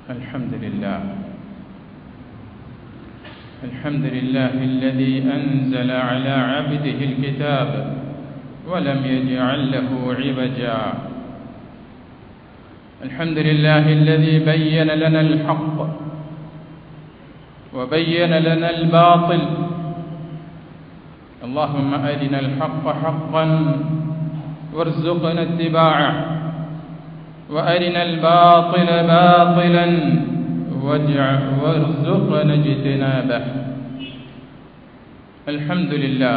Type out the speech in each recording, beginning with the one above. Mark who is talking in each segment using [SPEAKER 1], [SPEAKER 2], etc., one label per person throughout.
[SPEAKER 1] الحمد لله الذي أنزل على عبده الكتاب ولم يجعل له عوجا. الحمد لله الذي بين لنا الحق وبين لنا الباطل. اللهم أرنا الحق حقا وارزقنا اتباعه، وأرنا الباطل باطلا وارزقنا اجتنابه. الحمد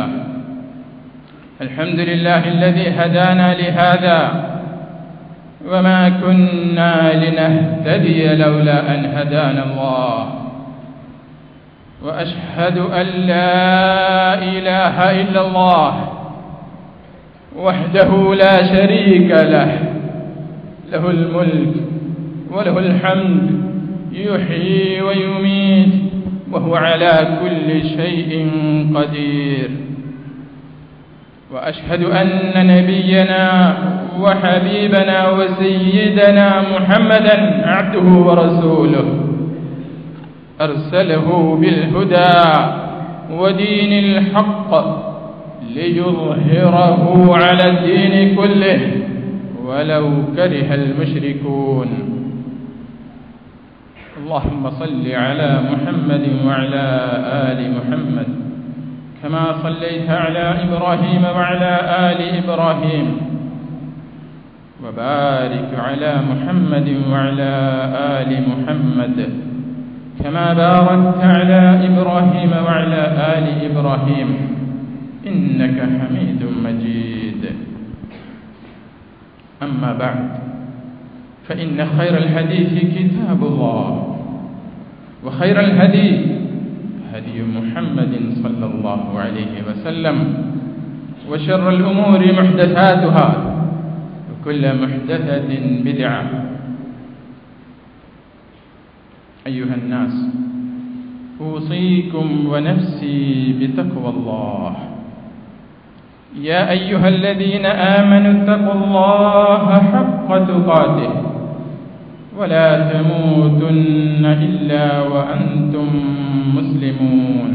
[SPEAKER 1] لله الذي هدانا لهذا وما كنا لنهتدي لولا أن هدانا الله. وأشهد أن لا إله إلا الله وحده لا شريك له، له الملك وله الحمد، يحيي ويميت وهو على كل شيء قدير. وأشهد أن نبينا وحبيبنا وسيدنا محمدا عبده ورسوله، أرسله بالهدى ودين الحق ليظهره على الدين كله ولو كره المشركون. اللهم صل على محمد وعلى آل محمد كما صليت على إبراهيم وعلى آل إبراهيم، وبارك على محمد وعلى آل محمد كما باركت على إبراهيم وعلى آل إبراهيم إنك حميد مجيد. أما بعد، فإن خير الحديث كتاب الله، وخير الهدي هدي محمد صلى الله عليه وسلم، وشر الأمور محدثاتها وكل محدثة بدعة. أيها الناس، أوصيكم ونفسي بتقوى الله. يا أيها الذين آمنوا اتقوا الله حق تقاته ولا تموتن إلا وأنتم مسلمون.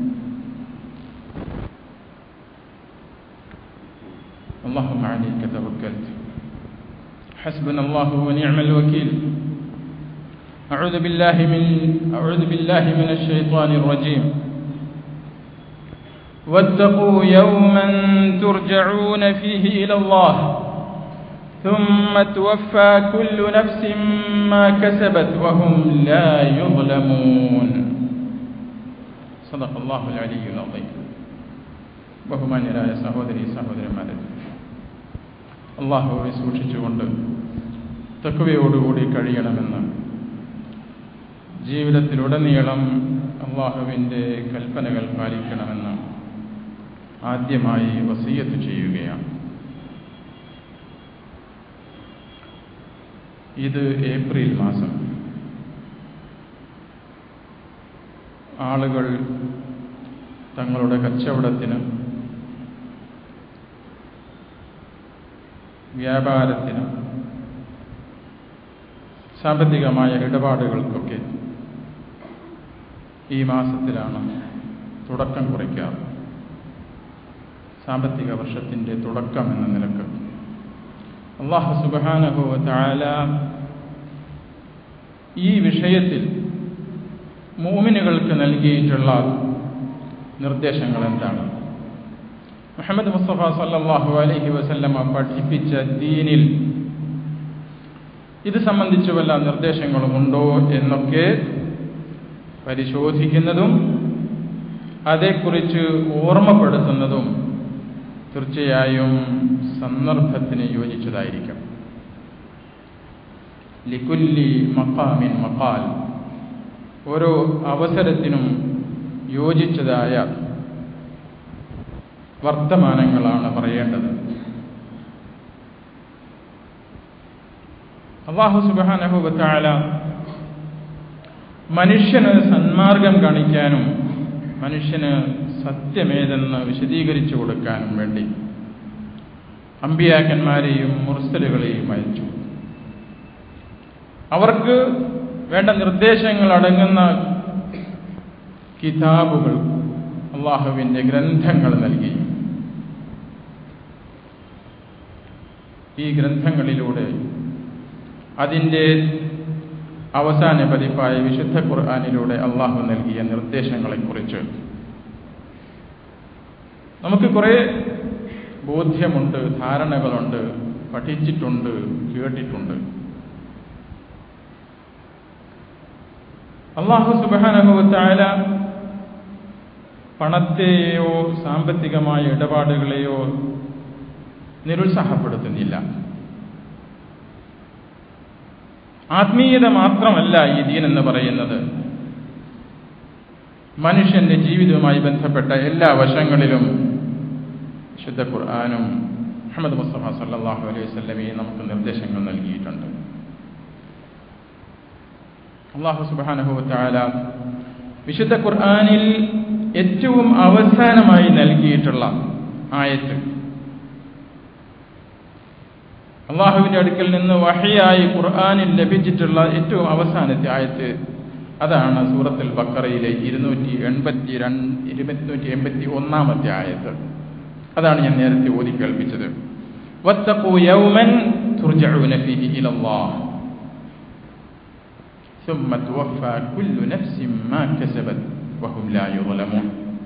[SPEAKER 1] اللهم عليك توكلت، حسبنا الله ونعم الوكيل. أعوذ بالله من الشيطان الرجيم. واتقوا يوما ترجعون فيه إلى الله ثم توفى كل نفس ما كسبت وهم لا يظلمون. صدق الله العلي العظيم. ബഹുമാന്യരായ സഹോദരന്മാരെ, അല്ലാഹുവെ സൂക്ഷിച്ചുകൊണ്ട് തഖ്വയോടുകൂടി കഴിയണമെന്ന് ജീവിതത്തിലുടനീളം അല്ലാഹുവിൻ്റെ കൽപ്പനകൾ പാലിക്കണമെന്ന് ആദ്യമായി വസിയ്യത്ത് ചെയ്യുകയാണ്. ഇത് ഏപ്രിൽ മാസം. ആളുകൾ തങ്ങളുടെ കച്ചവടത്തിന്, വ്യാപാരത്തിന്, സാമ്പത്തികമായ ഇടപാടുകൾക്കൊക്കെ ഈ മാസത്തിലാണ് തുടക്കം കുറിക്കാറ്. സാമ്പത്തിക വർഷത്തിൻ്റെ തുടക്കം എന്ന നിലക്ക് അല്ലാഹു സുബ്ഹാനഹു വ തആല ഈ വിഷയത്തിൽ മുഅ്മിനുകൾക്ക് നൽകിയിട്ടുള്ള നിർദ്ദേശങ്ങൾ എന്താണ്? മുഹമ്മദ് മുസ്തഫ സല്ലല്ലാഹു അലൈഹി വസല്ലമ പഠിപ്പിച്ച ദീനിൽ ഇത് സംബന്ധിച്ച് വല്ല നിർദ്ദേശങ്ങളുമുണ്ടോ എന്നൊക്കെ പരിശോധിക്കുന്നതും അതേക്കുറിച്ച് ഓർമ്മപ്പെടുത്തുന്നതും തീർച്ചയായും സന്ദർഭത്തിന് യോജിച്ചതായിരിക്കും. ലികുല്ലി മഖാമിൻ മഖാൽ, ഓരോ അവസരത്തിനും യോജിച്ചതായ വർത്തമാനങ്ങളാണ് പറയേണ്ടത്. അല്ലാഹു സുബ്ഹാനഹു വ തആല മനുഷ്യന് സന്മാർഗം കാണിക്കാനും മനുഷ്യന് സത്യമേതെന്ന് വിശദീകരിച്ചു കൊടുക്കാനും വേണ്ടി അമ്പിയാക്കന്മാരെയും മുർസലുകളെയും അയച്ചു. അവർക്ക് വേണ്ട നിർദ്ദേശങ്ങൾ അടങ്ങുന്ന കിതാബുകൾ, അള്ളാഹുവിൻ്റെ ഗ്രന്ഥങ്ങൾ നൽകി. ഈ ഗ്രന്ഥങ്ങളിലൂടെ അതിൻ്റെ അവസാന പതിപ്പായ വിശുദ്ധ ഖുർആനിലൂടെ അള്ളാഹു നൽകിയ നിർദ്ദേശങ്ങളെക്കുറിച്ച് നമുക്ക് കുറേ ബോധ്യമുണ്ട്, ധാരണകളുണ്ട്, പഠിച്ചിട്ടുണ്ട്, കേട്ടിട്ടുണ്ട്. അല്ലാഹു സുബ്ഹാനഹു വ തആല പണത്തെയോ സാമ്പത്തികമായ ഇടപാടുകളെയോ നിരുത്സാഹപ്പെടുത്തുന്നില്ല. ആത്മീയത മാത്രമല്ല ഈ ദീൻ എന്ന് പറയുന്നത്. മനുഷ്യന്റെ ജീവിതവുമായി ബന്ധപ്പെട്ട എല്ലാ വശങ്ങളിലും വിശുദ്ധ ഖുർആനും മുഹമ്മദ് മുസ്തഫ സല്ലല്ലാഹു അലൈഹി വസല്ലമയും നമുക്ക് നിർദ്ദേശങ്ങൾ നൽകിയിട്ടുണ്ട്. അല്ലാഹു സുബ്ഹാനഹു വ തആല വിശുദ്ധ ഖുർആനിൽ ഏറ്റവും അവസാനമായി നൽകിയിട്ടുള്ള ആയത്ത്, അള്ളാഹുവിന്റെ അടുക്കൽ നിന്ന് വഹയായി ഖുർആനിൽ ലഭിച്ചിട്ടുള്ള ഏറ്റവും അവസാനത്തെ ആയത്ത്, അതാണ് സൂറത്തുൽ ബഖറയിലെ 281 ആയത്ത്. അതാണ് ഞാൻ നേരത്തെ ഓതി കേൾപ്പിച്ചത്. വത്തഖൂ യൗമൻ തുർജഊന ഫീഹി ഇലല്ലാഹ് ثم توفى كل نفس ما كسبت وهم لا يظلمون.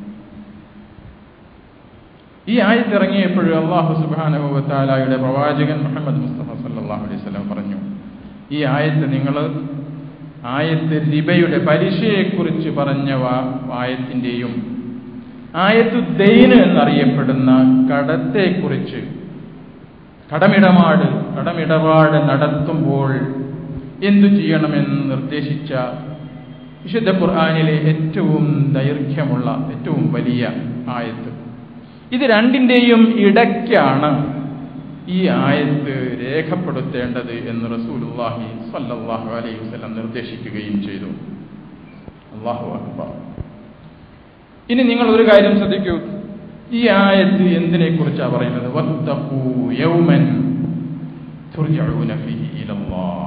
[SPEAKER 1] ഈ ആയത്ത് ഇറങ്ങിയപ്പോൾ അല്ലാഹു സുബ്ഹാനഹു വ തആലയുടെ പ്രവാചകൻ മുഹമ്മദ് മുസ്തഫ സല്ലല്ലാഹു അലൈഹി വസല്ലം പറഞ്ഞു, ഈ ആയത്ത് നിങ്ങൾ ആയത്ത് റിബയുടെ പലിശയെക്കുറിച്ച് പറഞ്ഞ ആയത്തിന്റെയും ആയത്തു ദൈന് എന്നറിയപ്പെടുന്ന കടത്തെക്കുറിച്ച്, കടമിടപാട് നടത്തുമ്പോൾ എന്തു ചെയ്യണമെന്ന് നിർദ്ദേശിച്ച വിശുദ്ധ ഖുർആനിലെ ഏറ്റവും ദൈർഘ്യമുള്ള ഏറ്റവും വലിയ ആയത്ത്. ഇത് രണ്ടിന്റെയും ഇടയ്ക്കാണ് ഈ ആയത്ത് രേഖപ്പെടുത്തേണ്ടത് എന്ന് റസൂലുള്ളാഹി സ്വല്ലല്ലാഹു അലൈഹി വസല്ലം നിർദ്ദേശിക്കുകയും ചെയ്തു. അല്ലാഹു അക്ബർ. ഇനി നിങ്ങൾ ഒരു കാര്യം ശ്രദ്ധിക്കൂ, ഈ ആയത്ത് എന്തിനെ കുറിച്ചാണ് പറയുന്നത്? വത്തഖൂ യൗമൻ തുർജഊന ഫീഹി ഇലല്ലാഹ്.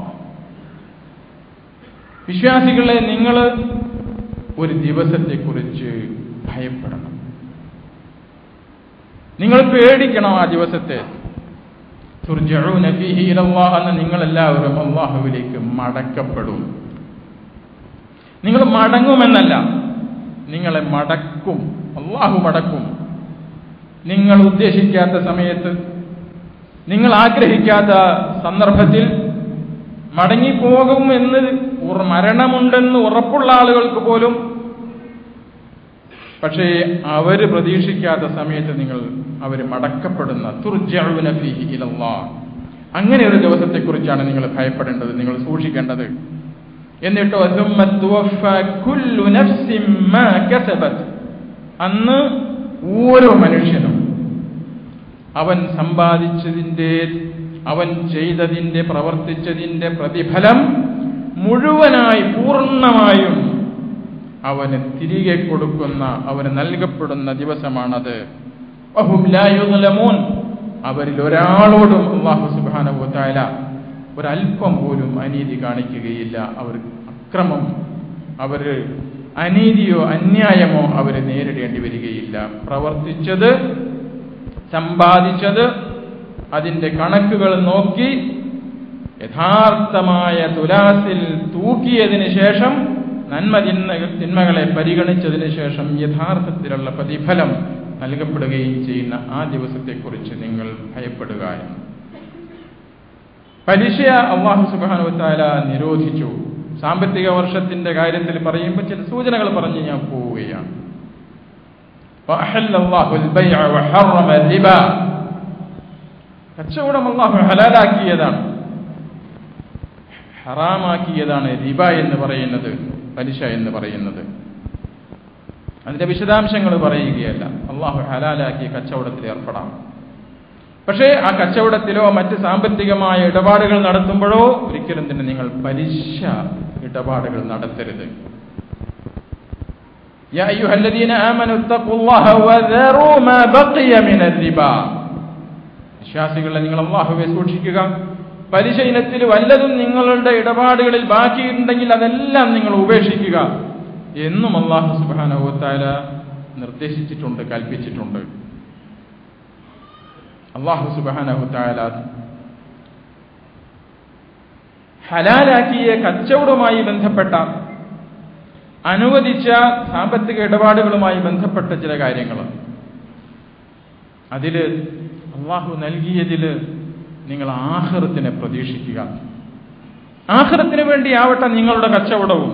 [SPEAKER 1] വിശ്വാസികളെ, നിങ്ങൾ ഒരു ദിവസത്തെക്കുറിച്ച് ഭയപ്പെടണം, നിങ്ങൾ പേടിക്കണം ആ ദിവസത്തെ. തുർജഊന ഫീഹി ഇലല്ലാഹ് എന്ന് നിങ്ങളെല്ലാവരും അല്ലാഹുവിലേക്ക് മടക്കപ്പെടും. നിങ്ങൾ മടങ്ങുമെന്നല്ല, നിങ്ങളെ മടക്കും, അല്ലാഹു മടക്കും. നിങ്ങൾ ഉദ്ദേശിക്കാത്ത സമയത്ത്, നിങ്ങൾ ആഗ്രഹിക്കാത്ത സന്ദർഭത്തിൽ മടങ്ങിപ്പോകുമെന്ന് മരണമുണ്ടെന്ന് ഉറപ്പുള്ള ആളുകൾക്ക് പോലും, പക്ഷേ അവര് പ്രതീക്ഷിക്കാത്ത സമയത്ത് അവർ മടക്കപ്പെടുന്ന തുർജഊന ഫീഹി ഇലല്ലാഹ്, അങ്ങനെ ഒരു ദിവസത്തെക്കുറിച്ചാണ് നിങ്ങൾ ഭയപ്പെടേണ്ടത്, നിങ്ങൾ സൂക്ഷിക്കേണ്ടത്. എന്നിട്ടോ സുമ്മ തുവഫാ കുല്ലു നഫ്സിൻ മാ കസബത്, അന്ന് ഓരോ മനുഷ്യനും അവൻ സമ്പാദിച്ചതിന്റെ, അവൻ ചെയ്തതിന്റെ, പ്രവർത്തിച്ചതിന്റെ പ്രതിഫലം മുഴുവനായി പൂർണ്ണമായും അവന് തിരികെ കൊടുക്കുന്ന, അവന് നൽകപ്പെടുന്ന ദിവസമാണത്. വഹും ലാ യുദ്ലമൂൻ, അവരിൽ ഒരാളോടും അല്ലാഹു സുബ്ഹാനഹു വ തആല ഒരല്പം പോലും അനീതി കാണിക്കുകയില്ല. അവർ അക്രമം, അവർ അനീതിയോ അന്യായമോ അവർ നേരിടേണ്ടി വരികയില്ല. പ്രവർത്തിച്ചത്, സമ്പാദിച്ചത്, അതിന്റെ കണക്കുകൾ നോക്കി യഥാർത്ഥമായ തുലാസിൽ തൂക്കിയതിന് ശേഷം, തിന്മകളെ പരിഗണിച്ചതിന് ശേഷം യഥാർത്ഥത്തിലുള്ള പ്രതിഫലം നൽകപ്പെടുകയും ചെയ്യുന്ന ആ ദിവസത്തെക്കുറിച്ച് നിങ്ങൾ ഭയപ്പെടുക. പലിശ അല്ലാഹു സുബ്ഹാനഹു വ തആല നിരോധിച്ചു. സാമ്പത്തിക വർഷത്തിന്റെ കാര്യത്തിൽ പറയുമ്പോൾ ചില സൂചനകൾ പറഞ്ഞ് ഞാൻ പോവുകയാണ്. വഅഹല്ലല്ലാഹുൽ ബൈഅ വഹറമ റിബ, കച്ചവടം അല്ലാഹു ഹലാലാക്കിയതാണ്, ഹറാമാക്കിയതാണ് റിബ എന്ന് പറയുന്നത്, പലിശ എന്ന് പറയുന്നത്. അതിന്റെ വിശദാംശങ്ങൾ പറയുകയല്ല, അല്ലാഹു ഹലാലാക്കിയ കച്ചവടത്തിൽ ഏർപ്പെടാം. പക്ഷേ ആ കച്ചവടത്തിലോ മറ്റ് സാമ്പത്തികമായ ഇടപാടുകൾ നടത്തുമ്പോഴോ ഒരിക്കലും തന്നെ നിങ്ങൾ പലിശ ഇടപാടുകൾ നടത്തരുത്. യാ അയ്യുഹല്ലദീന ആമനു തഖുല്ലാഹ വദറൂ മാ ബഖിയ മിനർ റിബ, വിശ്വാസികളെ നിങ്ങൾ അല്ലാഹുവെ സൂക്ഷിക്കുക, പലിശ ഇനത്തിൽ വല്ലതും നിങ്ങളുടെ ഇടപാടുകളിൽ ബാക്കിയുണ്ടെങ്കിൽ അതെല്ലാം നിങ്ങൾ ഉപേക്ഷിക്കുക എന്നും അല്ലാഹു സുബ്ഹാനഹു വ തആല നിർദ്ദേശിച്ചിട്ടുണ്ട്, കൽപ്പിച്ചിട്ടുണ്ട്. അല്ലാഹു സുബ്ഹാനഹു വ തആല ഹലാലാക്കിയ കച്ചവടവുമായി ബന്ധപ്പെട്ട അനുവദിച്ച സാമ്പത്തിക ഇടപാടുകളുമായി ബന്ധപ്പെട്ട ചില കാര്യങ്ങൾ, അതിൽ അല്ലാഹു നൽകിയതിൽ നിങ്ങൾ ആഖിറത്തിനെ പ്രതീക്ഷിക്കുക. ആഖിറത്തിന് വേണ്ടിയാവട്ടെ നിങ്ങളുടെ കച്ചവടവും,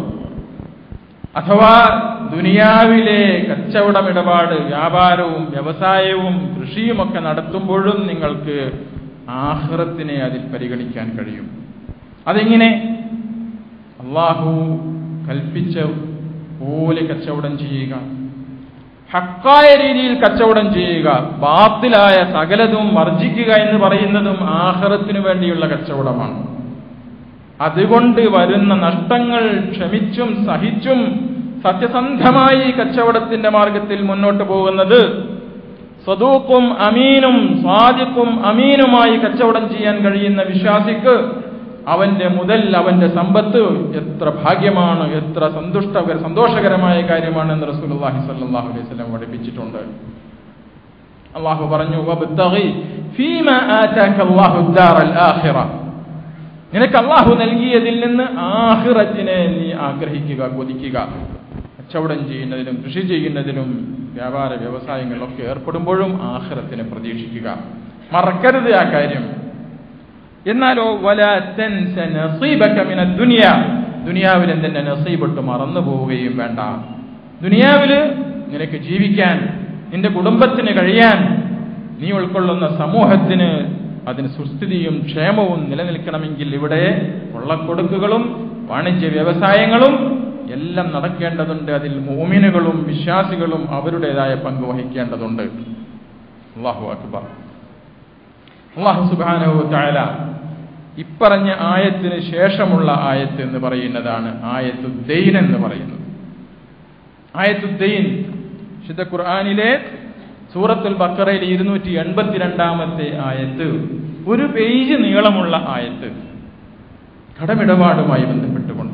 [SPEAKER 1] അഥവാ ദുനിയാവിലെ കച്ചവടം, ഇടപാട്, വ്യാപാരവും വ്യവസായവും കൃഷിയുമൊക്കെ നടത്തുമ്പോഴും നിങ്ങൾക്ക് ആഖിറത്തിനെ അതിൽ പരിഗണിക്കാൻ കഴിയും. അതെങ്ങനെ? അല്ലാഹു കൽപ്പിച്ച പോലെ കച്ചവടം ചെയ്യുക, ഹക്കായ രീതിയിൽ കച്ചവടം ചെയ്യുക, ബാത്തിലായ സകലതും വർജിക്കുക എന്ന് പറയുന്നതും ആഖിറത്തിനു വേണ്ടിയുള്ള കച്ചവടമാണ്. അതുകൊണ്ട് വരുന്ന നഷ്ടങ്ങൾ ക്ഷമിച്ചും സഹിച്ചും സത്യസന്ധമായി കച്ചവടത്തിന്റെ മാർഗത്തിൽ മുന്നോട്ട് പോകുന്നത്, സദൂഖും അമീനും സ്വാദിഖും അമീനുമായി കച്ചവടം ചെയ്യാൻ കഴിയുന്ന വിശ്വാസിക്ക് അവന്റെ മുതൽ, അവന്റെ സമ്പത്ത് എത്ര ഭാഗ്യമാണ്, എത്ര സന്തോഷകരമായ കാര്യമാണെന്ന് റസൂലുള്ളാഹി സ്വല്ലല്ലാഹു അലൈഹി വസല്ലം പഠിപ്പിച്ചിട്ടുണ്ട്. അല്ലാഹു പറഞ്ഞു, വബ്തഗി ഫീമാ ആതാക അല്ലാഹു ദാറൽ ആഖിറ, നിനക്ക് അല്ലാഹു നൽകിയതിൽ നിന്ന് ആഖിറത്തിനെ നീ ആഗ്രഹിക്കുക, കൊതിക്കുക. കച്ചവടം ചെയ്യുന്നതിലും കൃഷി ചെയ്യുന്നതിലും വ്യാപാര വ്യവസായങ്ങളിലൊക്കെ ഏർപ്പെടുമ്പോഴും ആഖിറത്തിനെ പ്രതീക്ഷിക്കുക, മറക്കരുത് ആ കാര്യം. എന്നാലോ വലാ തൻസ നസീബക മിനദ് ദുനിയ, ദുനിയാവിൽ തന്നെ നസീബിട്ട് മറന്നു പോവുകയും വേണ്ട. ദുനിയാവിൽ നിനക്ക് ജീവിക്കാൻ, നിന്റെ കുടുംബത്തിന് കഴിയാൻ, നീ ഉൾക്കൊള്ളുന്ന സമൂഹത്തിന് അതിന് സുസ്ഥിതിയും ക്ഷേമവും നിലനിൽക്കണമെങ്കിൽ ഇവിടെ കൊള്ളക്കൊടുക്കുകളും വാണിജ്യ വ്യവസായങ്ങളും എല്ലാം നടക്കേണ്ടതുണ്ട്. അതിൽ മുഅ്മിനുകളും വിശ്വാസികളും അവരുടേതായ പങ്ക് വഹിക്കേണ്ടതുണ്ട്. അല്ലാഹു അക്ബർ. അല്ലാഹു സുബ്ഹാനഹു വ തആല ഇപ്പറഞ്ഞ ആയത്തിന് ശേഷമുള്ള ആയത്ത് എന്ന് പറയുന്നതാണ് ആയത്തുദ്ദൈൻ എന്ന് പറയുന്നത്. ആയത്തുദ്ദൈൻ വിശുദ്ധ ഖുർആനിലെ സൂറത്തുൽ ബഖറയിലെ 282-ാമത്തെ ആയത്ത്, ഒരു പേജ് നീളമുള്ള ആയത്ത്, കടമിടപാടുമായി ബന്ധപ്പെട്ടുകൊണ്ട്.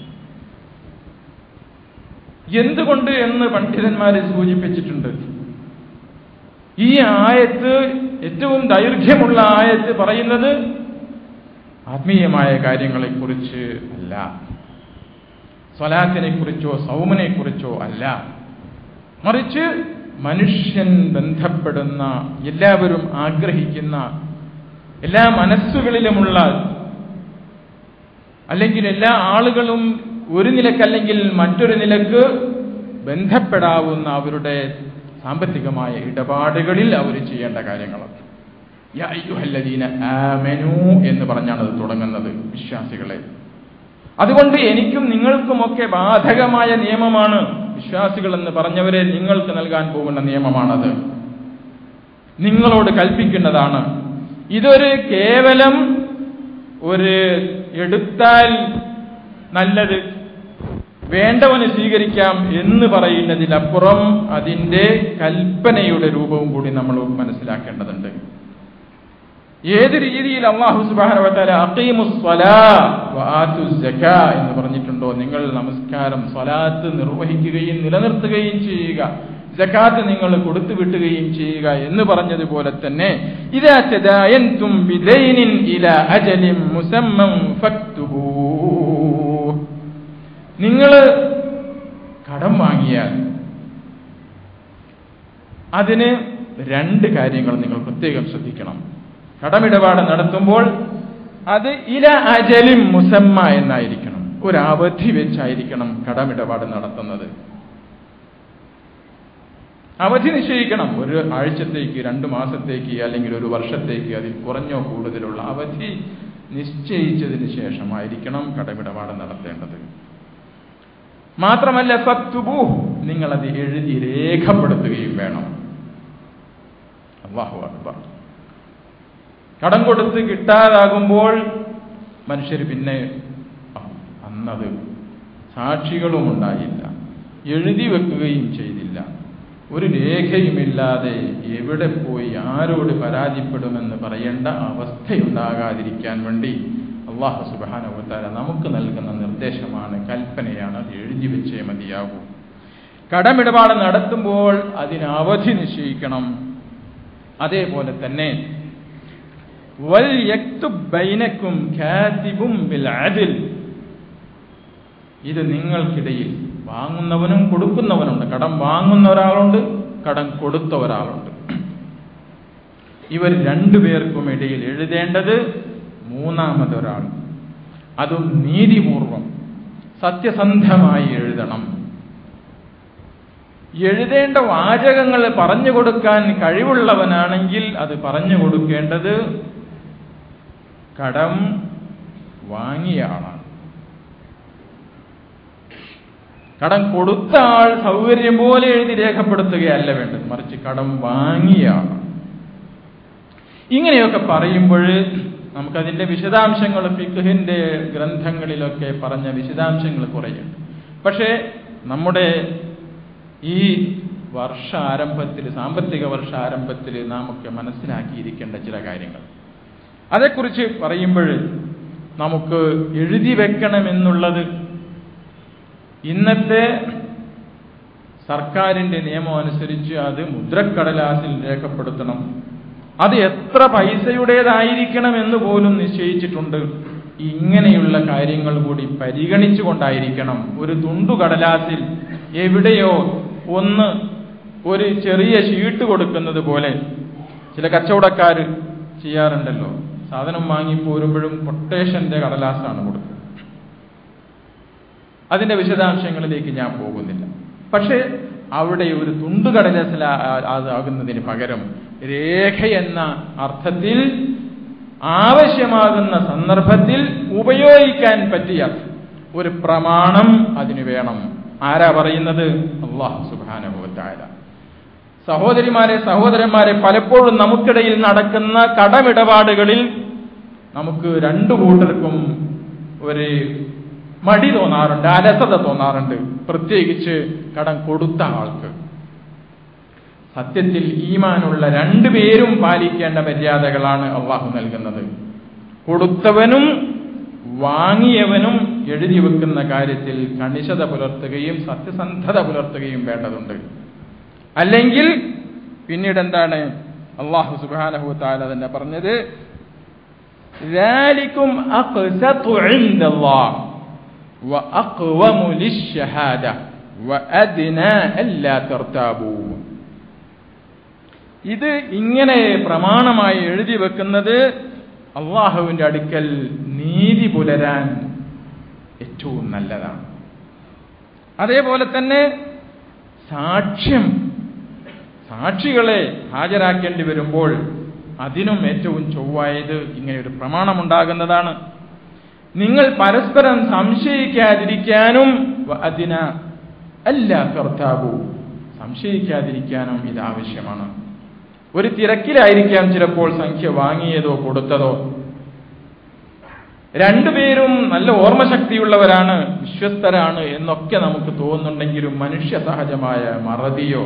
[SPEAKER 1] എന്തുകൊണ്ട് എന്ന് പണ്ഡിതന്മാരെ സൂചിപ്പിച്ചിട്ടുണ്ട്. ഈ ആയത്ത്, ഏറ്റവും ദൈർഘ്യമുള്ള ആയത്ത് പറയുന്നത് ആത്മീയമായ കാര്യങ്ങളെക്കുറിച്ച് അല്ല, സ്വലാത്തിനെ കുറിച്ചോ സൗമിനെ കുറിച്ചോ അല്ല, മറിച്ച് മനുഷ്യൻ ബന്ധപ്പെടുന്ന, എല്ലാവരും ആഗ്രഹിക്കുന്ന, എല്ലാ മനസ്സുകളിലുമുള്ള, അല്ലെങ്കിൽ എല്ലാ ആളുകളും ഒരു നിലക്കല്ലെങ്കിൽ മറ്റൊരു നിലക്ക് ബന്ധപ്പെടാവുന്ന അവരുടെ സാമ്പത്തികമായ ഇടപാടുകളിൽ അവർ ചെയ്യേണ്ട കാര്യങ്ങൾ. യാ അയ്യുഹല്ലദീന ആമനൂ എന്ന് പറഞ്ഞാണ് അത് തുടങ്ങുന്നത്, വിശ്വാസികളെ. അതുകൊണ്ട് എനിക്കും നിങ്ങൾക്കുമൊക്കെ ബാധകമായ നിയമമാണ്, വിശ്വാസികൾ എന്ന് പറഞ്ഞവരെ നിങ്ങൾക്ക് നൽകാൻ പോകുന്ന നിയമമാണത്, നിങ്ങളോട് കൽപ്പിക്കുന്നതാണ്. ഇതൊരു കേവലം ഒരു എടുത്താൽ നല്ലത്, വേണ്ടവന് സ്വീകരിക്കാം എന്ന് പറയുന്നതിലപ്പുറം അതിൻ്റെ കൽപ്പനയുടെ രൂപവും കൂടി നമ്മൾ മനസ്സിലാക്കേണ്ടതുണ്ട്. ഏത് രീതിയിൽ അല്ലാഹു സുബ്ഹാനഹു വ തആല അഖീമുസ് സ്വലാത്ത് വആതുസ് സക്കാ എന്ന് പറഞ്ഞിട്ടുണ്ടോ, നിങ്ങൾ നമസ്കാരം, സ്വലാത്ത് നിർവഹിക്കുകയും നിലനിർത്തുകയും ചെയ്യുക, സക്കാത്ത് നിങ്ങൾ കൊടുത്തു വിട്ടുകയും ചെയ്യുക എന്ന് പറഞ്ഞതുപോലെ തന്നെ ഇദാ തദായൻതും ബിദൈനിൻ ഇലാ അജലിൻ മുസമ്മൻ ഫക്തുബൂ, നിങ്ങൾ കടം വാങ്ങിയാൽ അതിന് രണ്ട് കാര്യങ്ങൾ നിങ്ങൾ പ്രത്യേകം ശ്രദ്ധിക്കണം. കടമിടപാട് നടത്തുമ്പോൾ അത് ഇല അജലിൻ മുസമ്മ എന്നായിരിക്കണം, ഒരു അവധി വെച്ചായിരിക്കണം കടമിടപാട് നടത്തുന്നത്. അവധി നിശ്ചയിക്കണം, ഒരു ആഴ്ചത്തേക്ക്, 2 മാസത്തേക്ക്, അല്ലെങ്കിൽ ഒരു വർഷത്തേക്ക്, അതിൽ കുറഞ്ഞോ കൂടുതലുള്ള അവധി നിശ്ചയിച്ചതിന് ശേഷമായിരിക്കണം കടമിടപാട് നടത്തേണ്ടത്. മാത്രമല്ല ഫക്തുബൂ, നിങ്ങളത് എഴുതി രേഖപ്പെടുത്തുകയും വേണം. അല്ലാഹു അക്ബർ. കടം കൊടുത്ത് കിട്ടാതാകുമ്പോൾ മനുഷ്യർ പിന്നെ അന്നത് സാക്ഷികളും ഉണ്ടായില്ല, എഴുതി വെക്കുകയും ചെയ്തില്ല, ഒരു രേഖയുമില്ലാതെ എവിടെ പോയി ആരോട് പരാതിപ്പെടുമെന്ന് പറയേണ്ട അവസ്ഥയുണ്ടാകാതിരിക്കാൻ വേണ്ടി അല്ലാഹു സുബ്ഹാനഹു വ തആല നമുക്ക് നൽകുന്ന നിർദ്ദേശമാണ്, കൽപ്പനയാണ്. അത് എഴുതി വെച്ചേ മതിയാകൂ. കടമിടപാട് നടത്തുമ്പോൾ അതിന് അവധി നിശ്ചയിക്കണം. അതേപോലെ തന്നെ വൽ യക്തുബ് ബൈനക്കും കാതിബും ബിൽ അദ്ൽ, ഇത് നിങ്ങൾക്കിടയിൽ വാങ്ങുന്നവനും കൊടുക്കുന്നവനുണ്ട്. കടം വാങ്ങുന്ന ഒരാളുണ്ട്, കടം കൊടുത്ത ഒരാളുണ്ട്. ഇവർ രണ്ടുപേർക്കും ഇടയിൽ എഴുതേണ്ടത് മൂന്നാമതൊരാൾ, അതും നീതിപൂർവം സത്യസന്ധമായി എഴുതണം. എഴുതേണ്ട വാചകങ്ങൾ പറഞ്ഞു കൊടുക്കാൻ കഴിവുള്ളവനാണെങ്കിൽ അത് പറഞ്ഞു കൊടുക്കേണ്ടത് കടം വാങ്ങിയ ആളാണ്. കടം കൊടുത്ത ആൾ സൗകര്യം പോലെ എഴുതി രേഖപ്പെടുത്തുകയല്ല വേണ്ടത്, മറിച്ച് കടം വാങ്ങിയ ആളാണ്. ഇങ്ങനെയൊക്കെ പറയുമ്പോൾ നമുക്കതിൻ്റെ വിശദാംശങ്ങൾ ഫിഖ്ഹിന്റെ ഗ്രന്ഥങ്ങളിലൊക്കെ പറഞ്ഞ വിശദാംശങ്ങൾ കുറയുണ്ട്. പക്ഷേ നമ്മുടെ ഈ വർഷാരംഭത്തിൽ, സാമ്പത്തിക വർഷാരംഭത്തിൽ നാമൊക്കെ മനസ്സിലാക്കിയിരിക്കേണ്ട ചില കാര്യങ്ങൾ, അതേക്കുറിച്ച് പറയുമ്പോൾ നമുക്ക് എഴുതി വെക്കണമെന്നുള്ളത് ഇന്നത്തെ സർക്കാരിന്റെ നിയമം അനുസരിച്ച് അത് മുദ്രക്കടലാസിൽ രേഖപ്പെടുത്തണം. അത് എത്ര പൈസയുടേതായിരിക്കണം എന്ന് പോലും നിശ്ചയിച്ചിട്ടുണ്ട്. ഇങ്ങനെയുള്ള കാര്യങ്ങൾ കൂടി പരിഗണിച്ചുകൊണ്ടായിരിക്കണം ഒരു തുണ്ടുകടലാസിൽ എവിടെയോ ഒരു ചെറിയ ഷീട്ട് കൊടുക്കുന്നത് പോലെ ചില കച്ചവടക്കാർ ചെയ്യാറുണ്ടല്ലോ. സാധനം വാങ്ങിപ്പോരുമ്പോഴും കൊട്ടേഷന്റെ കടലാസാണ് കൊടുക്കുന്നത്. അതിന്റെ വിശദാംശങ്ങളിലേക്ക് ഞാൻ പോകുന്നില്ല. പക്ഷേ അവിടെ ഒരു തുണ്ടുകടലാസിൽ ആകുന്നതിന് പകരം രേഖയെന്ന അർത്ഥത്തിൽ ആവശ്യമാകുന്ന സന്ദർഭത്തിൽ ഉപയോഗിക്കാൻ പറ്റിയ ഒരു പ്രമാണം അതിന് വേണം. ആരാ പറയുന്നത്? അല്ലാഹു സുബ്ഹാനഹു വ തആല. സഹോദരന്മാരെ, പലപ്പോഴും നമുക്കിടയിൽ നടക്കുന്ന കടമിടപാടുകളിൽ നമുക്ക് രണ്ടു കൂട്ടർക്കും ഒരു മടി തോന്നാറുണ്ട്, അലസത തോന്നാറുണ്ട്, പ്രത്യേകിച്ച് കടം കൊടുത്ത ആൾക്ക്. സത്യത്തിൽ ഈമാനുള്ള രണ്ടുപേരും പാലിക്കേണ്ട മര്യാദകളാണ് അള്ളാഹു നൽകുന്നത്. കൊടുത്തവനും വാങ്ങിയവനും എഴുതി വെക്കുന്ന കാര്യത്തിൽ കണിശത പുലർത്തുകയും സത്യസന്ധത പുലർത്തുകയും വേണ്ടതുണ്ട്. അല്ലെങ്കിൽ പിന്നീട് എന്താണ് അല്ലാഹു സുബ്ഹാനഹു വ തആല തന്നെ പറഞ്ഞത്? ذَلِكُمْ أَقْسَطُ عِندَ اللَّهِ وَأَقْوَمُ لِلشَّهَادَةِ وَأَدْنَى أَلَّا تَرْتَابُوا. ഇത് ഇങ്ങനെ പ്രമാണമായി എഴുതി വെക്കുന്നത് അള്ളാഹുവിന്റെ അടുക്കൽ നീതി പുലരാൻ ഏറ്റവും നല്ലതാണ്. അതേപോലെ തന്നെ സാക്ഷികളെ ഹാജരാക്കേണ്ടി വരുമ്പോൾ അതിനും ഏറ്റവും ചൊവ്വായത് ഇങ്ങനെ ഒരു പ്രമാണമുണ്ടാകുന്നതാണ്. നിങ്ങൾ പരസ്പരം സംശയിക്കാതിരിക്കാനും അതിന് അല്ലാ തർതാബു, സംശയിക്കാതിരിക്കാനും ഇത് ആവശ്യമാണ്. ഒരു തിരക്കിലായിരിക്കാം ചിലപ്പോൾ സംഖ്യ വാങ്ങിയതോ കൊടുത്തതോ. രണ്ടുപേരും നല്ല ഓർമ്മശക്തിയുള്ളവരാണ്, വിശ്വസ്തരാണ് എന്നൊക്കെ നമുക്ക് തോന്നുന്നുണ്ടെങ്കിലും മനുഷ്യ സഹജമായ മറതിയോ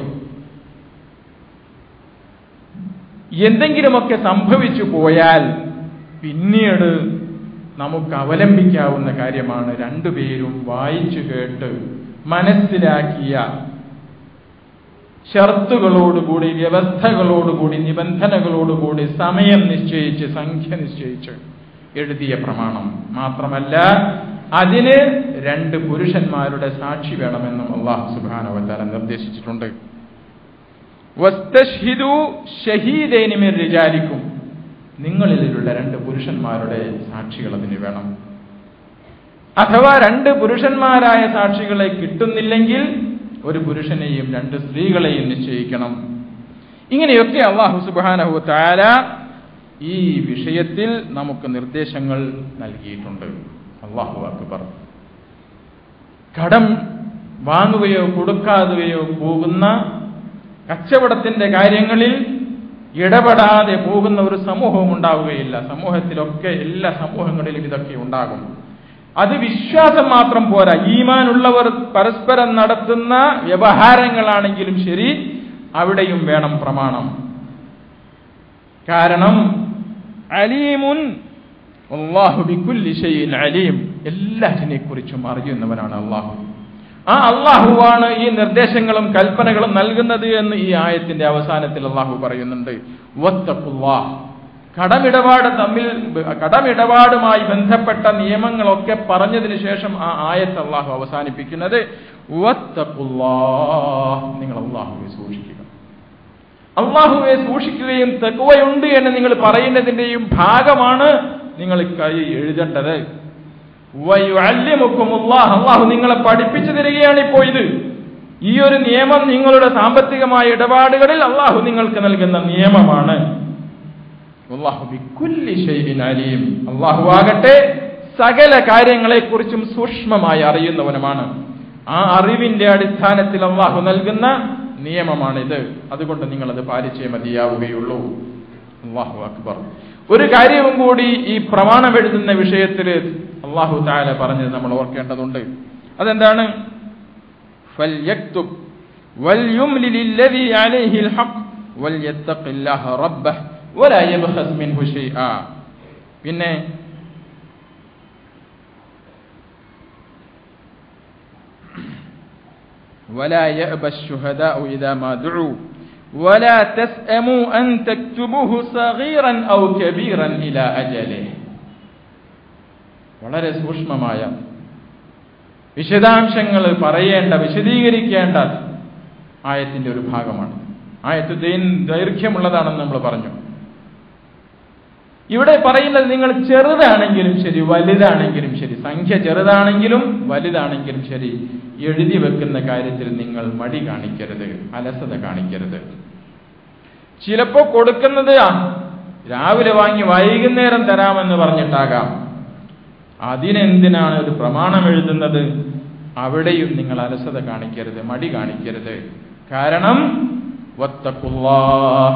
[SPEAKER 1] എന്തെങ്കിലുമൊക്കെ സംഭവിച്ചു പോയാൽ പിന്നീട് നമുക്ക് അവലംബിക്കാവുന്ന കാര്യമാണ് രണ്ടുപേരും വായിച്ചു കേട്ട് മനസ്സിലാക്കിയ ഷർത്തുകളോടുകൂടി, വ്യവസ്ഥകളോടുകൂടി, നിബന്ധനകളോടുകൂടി, സമയം നിശ്ചയിച്ച്, സംഖ്യ നിശ്ചയിച്ച് എഴുതിയ പ്രമാണം. മാത്രമല്ല അതിന് രണ്ട് പുരുഷന്മാരുടെ സാക്ഷി വേണമെന്നും അല്ലാഹു സുബ്ഹാനഹു വ തആല നിർദ്ദേശിച്ചിട്ടുണ്ട്. വസ്തശ്ഹിദു ഷഹീദൈനി മിൻ റിജാലിക്കും, നിങ്ങളിലുള്ള രണ്ട് പുരുഷന്മാരുടെ സാക്ഷികൾ അതിന് വേണം. അഥവാ രണ്ട് പുരുഷന്മാരായ സാക്ഷികളെ കിട്ടുന്നില്ലെങ്കിൽ ഒരു പുരുഷനെയും രണ്ട് സ്ത്രീകളെയും നിശ്ചയിക്കണം. ഇങ്ങനെയൊക്കെ അല്ലാഹു സുബ്ഹാനഹു വ തആല ഈ വിഷയത്തിൽ നമുക്ക് നിർദ്ദേശങ്ങൾ നൽകിയിട്ടുണ്ട്. അല്ലാഹു അക്ബർ. കടം വാങ്ങുകയോ കൊടുക്കാതെയോ പോകുന്ന കച്ചവടത്തിന്റെ കാര്യങ്ങളിൽ ഇടപെടാതെ പോകുന്ന ഒരു സമൂഹവും ഉണ്ടാവുകയില്ല. സമൂഹത്തിലൊക്കെ, എല്ലാ സമൂഹങ്ങളിലും ഇതൊക്കെ ഉണ്ടാകും. അത് വിശ്വാസം മാത്രം പോരാ, ഈമാനുള്ളവർ പരസ്പരം നടത്തുന്ന വ്യവഹാരങ്ങളാണെങ്കിലും ശരി, അവിടെയും വേണം പ്രമാണം. കാരണം അലീമുൻ അല്ലാഹു ബികുല്ലി ഷൈഇൻ അലീം, എല്ലാറ്റിനെ കുറിച്ചും അറിയുന്നവനാണ് അല്ലാഹു. ആ അല്ലാഹുവാണ് ഈ നിർദ്ദേശങ്ങളും കൽപ്പനകളും നൽകുന്നത് എന്ന് ഈ ആയത്തിന്റെ അവസാനത്തിൽ അല്ലാഹു പറയുന്നുണ്ട്. വത്തഖുല്ലാഹ്, കടമിടപാടുമായി ബന്ധപ്പെട്ട നിയമങ്ങളൊക്കെ പറഞ്ഞതിന് ശേഷം ആ ആയത്ത് അല്ലാഹു അവസാനിപ്പിക്കുന്നത് വത്തഖുല്ലാഹ്, നിങ്ങൾ അല്ലാഹുവെ സൂക്ഷിക്കുക. അല്ലാഹുവെ സൂക്ഷിക്കുകയും തഖ്വയുണ്ട് എന്ന് നിങ്ങൾ പറയുന്നതിന്റെയും ഭാഗമാണ് നിങ്ങൾ കൈ എഴുതേണ്ടത്. വയുഅല്ലിമുക്കുമുല്ലാഹ്, അല്ലാഹു നിങ്ങളെ പഠിപ്പിച്ചു തരികയാണ് ഇപ്പോൾ ഇത്. ഈ ഒരു നിയമം നിങ്ങളുടെ സാമ്പത്തികമായ ഇടപാടുകളിൽ അല്ലാഹു നിങ്ങൾക്ക് നൽകുന്ന നിയമമാണ്. വല്ലാഹു ബികുല്ലി ഷൈഇൻ അലീം, അല്ലാഹു ആകട്ടെ സകല കാര്യങ്ങളെക്കുറിച്ചും സൂക്ഷ്മമായി അറിയുന്നവനുമാണ്. ആ അറിവിന്റെ അടിസ്ഥാനത്തിൽ അല്ലാഹു നൽകുന്ന നിയമമാണിത്. അതുകൊണ്ട് നിങ്ങളത് പാലിച്ചേ മതിയാവുകയുള്ളൂ. അല്ലാഹു അക്ബർ. ഒരു കാര്യവും കൂടി ഈ പ്രമാണം എഴുതുന്ന വിഷയത്തിൽ അല്ലാഹു തആല പറഞ്ഞത് നമ്മൾ ഓർക്കേണ്ടതുണ്ട്. അതെന്താണ്? ഫൽയക്തുബ് വൽയുംലിലില്ലദീ അലൈഹിൽ ഹഖ് വൽയത്തഖില്ലാഹ റബ്ബഹ് വലാ യബ്ഖസ് മിൻഹു ഷൈആ. പിന്നെ ولا يأبى الشهداء إذا ما دعوا ولا تسأموا أن تكتبوه صغيرا أو كبيرا إلى أجله. വളരെ സൂക്ഷ്മമായ വിശദാംശങ്ങൾ പറയേണ്ട, വിശദീകരിക്കേണ്ട ആയത്തിന്റെ ഒരു ഭാഗമാണ്. ആയത്ത് ദൈർഘ്യമുള്ളതാണെന്ന് നമ്മൾ പറഞ്ഞു. ഇവിടെ പറയുന്നത് നിങ്ങൾ ചെറുതാണെങ്കിലും ശരി വലുതാണെങ്കിലും ശരി, സംഖ്യ ചെറുതാണെങ്കിലും വലുതാണെങ്കിലും ശരി, എഴുതി വെക്കുന്ന കാര്യത്തിൽ നിങ്ങൾ മടി കാണിക്കരുത്, അലസത കാണിക്കരുത്. ചിലപ്പോ കൊടുക്കുന്നത് രാവിലെ വാങ്ങി വൈകുന്നേരം തരാമെന്ന് പറഞ്ഞിട്ടാകാം. അതിനെന്തിനാണ് ഒരു പ്രമാണം എഴുതുന്നത്? അവിടെയും നിങ്ങൾ അലസത കാണിക്കരുത്, മടി കാണിക്കരുത്. കാരണം വത്തഖുല്ലാഹ്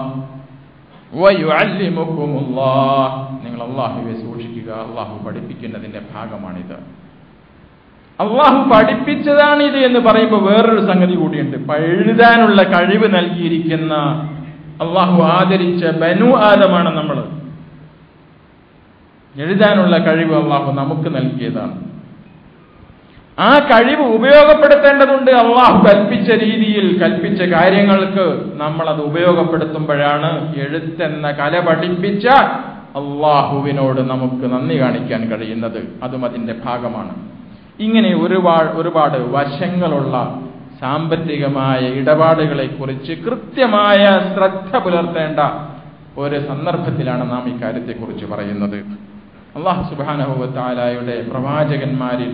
[SPEAKER 1] വയുഅല്ലിമുക്കുമുല്ലാഹ്, നിങ്ങൾ അല്ലാഹുവെ സൂക്ഷിക്കുക. അല്ലാഹു പഠിപ്പിക്കുന്നതിന്റെ ഭാഗമാണിത്. അല്ലാഹു പഠിപ്പിച്ചതാണിത് എന്ന് പറയുമ്പോൾ വേറൊരു സംഗതി കൂടിയുണ്ട്. എഴുതാനുള്ള കഴിവ് നൽകിയിരിക്കുന്ന അല്ലാഹു ആദരിച്ച ബനു ആദമാണ് നമ്മൾ. എഴുതാനുള്ള കഴിവ് അല്ലാഹു നമുക്ക് നൽകിയതാണ്. ആ കഴിവ് ഉപയോഗപ്പെടുത്തേണ്ടതുണ്ട്. അല്ലാഹു കൽപ്പിച്ച രീതിയിൽ, കൽപ്പിച്ച കാര്യങ്ങൾക്ക് നമ്മൾ അത് ഉപയോഗപ്പെടുത്തുമ്പോഴാണ് എഴുത്തെന്ന കല പഠിപ്പിച്ച അല്ലാഹുവിനോട് നമുക്ക് നന്ദി കാണിക്കാൻ കഴിയുന്നത്. അതും അതിന്റെ ഭാഗമാണ്. ഇങ്ങനെ ഒരുപാട് വശങ്ങളുള്ള സാമ്പത്തികമായ ഇടപാടുകളെ കുറിച്ച് കൃത്യമായ ശ്രദ്ധ പുലർത്തേണ്ട ഒരു സന്ദർഭത്തിലാണ് നാം ഈ കാര്യത്തെക്കുറിച്ച് പറയുന്നത്. അല്ലാഹു സുബ്ഹാനഹു വ തആലയുടെ പ്രവാചകന്മാരിൽ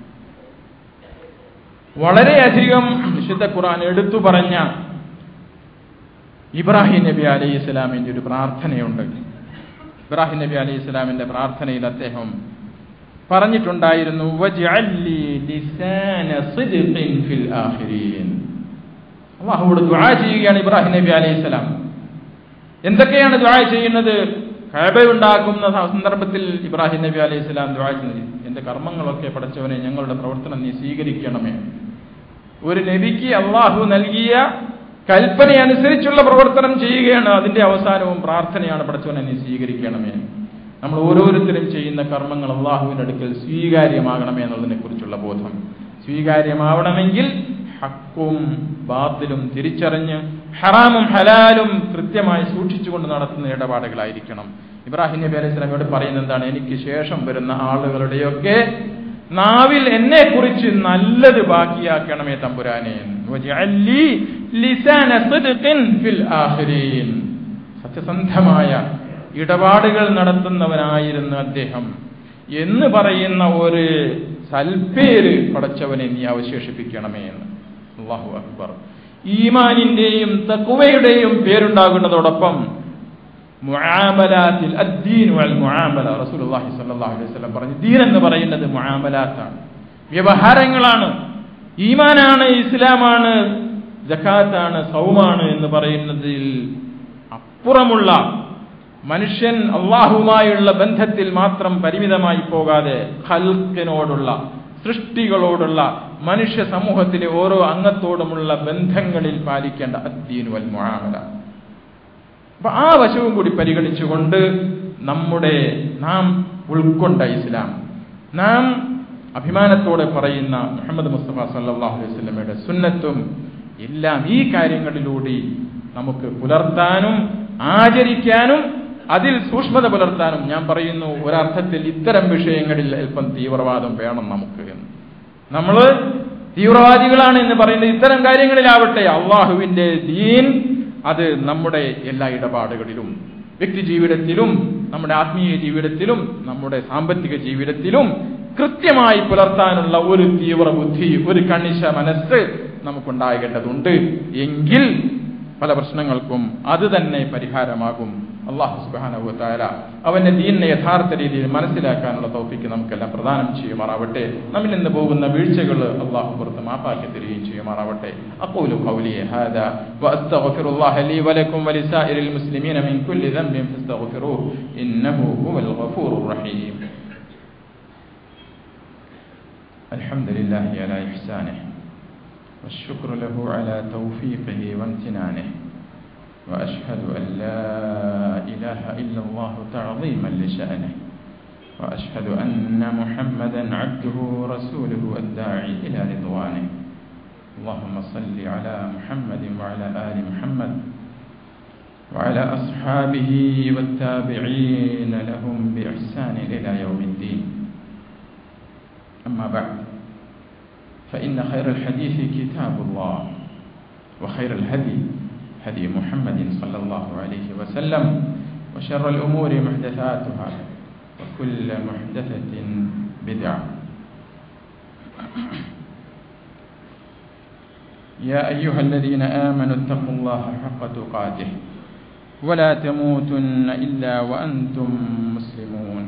[SPEAKER 1] വളരെയധികം വിശുദ്ധ ഖുർആൻ എടുത്തു പറഞ്ഞ ഇബ്രാഹിം നബി അലൈഹി ഇസ്ലാമിന്റെ ഒരു പ്രാർത്ഥനയുണ്ട്. ഇബ്രാഹിം നബി അലൈഹി ഇസ്ലാമിന്റെ പ്രാർത്ഥനയിൽ അദ്ദേഹം പറഞ്ഞിട്ടുണ്ടായിരുന്നു, വജ്അല്ലി ലിസാന സിദ്ഖിൻ ഫിൽ ആഖിരീൻ. അല്ലാഹുവോട് ദുആ ചെയ്യുകയാണ് ഇബ്രാഹിം നബി അലൈഹി ഇസ്ലാം. എന്തൊക്കെയാണ് ദുആ ചെയ്യുന്നത്? കഅബ ഉണ്ടാക്കുന്ന സന്ദർഭത്തിൽ ഇബ്രാഹിം നബി അലൈഹി ഇസ്ലാം ദുആ ചെയ്യുന്നത്, എന്റെ കർമ്മങ്ങളൊക്കെ പടച്ചവനെ ഞങ്ങളുടെ പ്രവർത്തനം നീ സ്വീകരിക്കണമേ. ഒരു നബിക്ക് അല്ലാഹു നൽകിയ കൽപ്പനയനുസരിച്ചുള്ള പ്രവർത്തനം ചെയ്യുകയാണ്. അതിന്റെ അവസാനവും പ്രാർത്ഥനയാണ്, പടച്ചവനെ നീ സ്വീകരിക്കണമേ. നമ്മൾ ഓരോരുത്തരും ചെയ്യുന്ന കർമ്മങ്ങൾ അല്ലാഹുവിന്റെ അടുക്കൽ സ്വീകാര്യമാകണമേ എന്നതിനെ കുറിച്ചുള്ള ബോധം. സ്വീകാര്യമാവണമെങ്കിൽ ഹക്കും ബാത്തിലും തിരിച്ചറിഞ്ഞ് ഹറാമും ഹലാലും കൃത്യമായി സൂക്ഷിച്ചുകൊണ്ട് നടത്തുന്ന ഇടപാടുകളായിരിക്കണം. ഇബ്രാഹിം നബി അലൈഹി സ്വലാമയോട് പറയുന്നത് എന്താണ്? എനിക്ക് ശേഷം വരുന്ന ആളുകളുടെയൊക്കെ നാവിൽ എന്നെ കുറിച്ച് നല്ലത് ബാക്കിയാക്കണമേ തമ്പുരാനെ. വജ്അല്ലി ലിസാന സിദ്ഖിൻ ഫിൽ ആഖിരീൻ. സത്യസന്ധമായ ഇടപാടുകൾ നടത്തുന്നവനായിരുന്നു അദ്ദേഹം എന്ന് പറയുന്ന ഒരു സൽപ്പേര് പടച്ചവനെ നീ അവശേഷിപ്പിക്കണമേ എന്ന്. അല്ലാഹു അക്ബർ. ഈമാനിന്റെയും തഖ്വയുടെയും പേരുണ്ടാകുന്നതോടൊപ്പം മുആമലാത്തിൽ അദ്ദീൻ വൽ മുആമല, റസൂലുള്ളാഹി സ്വല്ലല്ലാഹു അലൈഹി വസല്ലം പറഞ്ഞു, ദീൻ എന്ന് പറയുന്നത് മുആമലാത്താണ്, വ്യവഹാരങ്ങളാണ്. ഈമാനാണ്, ഇസ്ലാമാണ്, സകാത്താണ്, സൗമാണ് എന്ന് പറയുന്നതിൽ അപ്പുറമുള്ള മനുഷ്യൻ അല്ലാഹുവുമായുള്ള ബന്ധത്തിൽ മാത്രം പരിമിതമായി പോകാതെ ഖൽഖിനോടുള്ള, സൃഷ്ടികളോടുള്ള, മനുഷ്യ സമൂഹത്തിലെ ഓരോ അംഗത്തോടുമുള്ള ബന്ധങ്ങളിൽ പാലിക്കേണ്ട അദ്ദീൻ വൽ മുആമല. അപ്പൊ ആ വശവും കൂടി പരിഗണിച്ചുകൊണ്ട് നാം ഉൾക്കൊണ്ട ഇസ്ലാം, നാം അഭിമാനത്തോടെ പറയുന്ന മുഹമ്മദ് മുസ്തഫ സല്ലല്ലാഹു അലൈഹി വസല്ലമയുടെ സുന്നത്തും എല്ലാം ഈ കാര്യങ്ങളിലൂടെ നമുക്ക് പുലർത്താനും ആചരിക്കാനും അതിൽ സൂക്ഷ്മത പുലർത്താനും, ഞാൻ പറയുന്നു ഒരർത്ഥത്തിൽ ഇത്തരം വിഷയങ്ങളിൽ അല്പം തീവ്രവാദം വേണം നമുക്ക് എന്ന്. നമ്മൾ തീവ്രവാദികളാണ് എന്ന് പറയുന്നത് ഇത്തരം കാര്യങ്ങളിലാവട്ടെ, അള്ളാഹുവിന്റെ ദീൻ അത് നമ്മുടെ എല്ലാ ഇടപാടുകളിലും, വ്യക്തി ജീവിതത്തിലും, നമ്മുടെ ആത്മീയ ജീവിതത്തിലും, നമ്മുടെ സാമ്പത്തിക ജീവിതത്തിലും കൃത്യമായി പുലർത്താനുള്ള ഒരു തീവ്ര ബുദ്ധി, ഒരു കണിശ മനസ്സ് നമുക്കുണ്ടാകേണ്ടതുണ്ട്. എങ്കിൽ പല പ്രശ്നങ്ങൾക്കും അത് തന്നെ പരിഹാരമാകും. അല്ലാഹു സുബ്ഹാനഹു വ തആല അവന്റെ ദീനിനെ യഥാർത്ഥ രീതിയിൽ മനസ്സിലാക്കാനുള്ള തൗഫീഖ് നമുക്കെല്ലാം പ്രദാനം ചെയ്യുമാറാവട്ടെ. നമ്മിൽ നിന്ന് പോകുന്ന വീഴ്ചകൾ അല്ലാഹു പുറത്ത് മാപ്പാക്കി തരികയും ചെയ്യുമാറാവട്ടെ. അഖൂലു ഖൗലി ഹാദാ വഅസ്തഗ്ഫിറുല്ലാഹ ലീ വലക്കും വലിസായിരിൽ മുസ്ലിമീന മിൻ കുല്ലി ദംബിൻ ഫസ്തഗ്ഫിറൂഹു ഇന്നഹു ഹുവൽ ഗഫൂറുർ റഹീം. അൽഹംദുലില്ലാഹി അലാ ഇഹ്സാനിഹി والشكر له على توفيقه وامتنانه وأشهد أن لا إله إلا الله تعظيما لشأنه وأشهد أن محمدا عبده ورسوله الداعي إلى رضوانه. اللهم صل على محمد وعلى آل محمد وعلى أصحابه والتابعين لهم بإحسان إلى يوم الدين. أما بعد، فإن خير الحديث كتاب الله وخير الهدي هدي محمد صلى الله عليه وسلم وشر الأمور محدثاتها وكل محدثة بدعة. يا أيها الذين آمنوا اتقوا الله حق تقاته ولا تموتن إلا وأنتم مسلمون.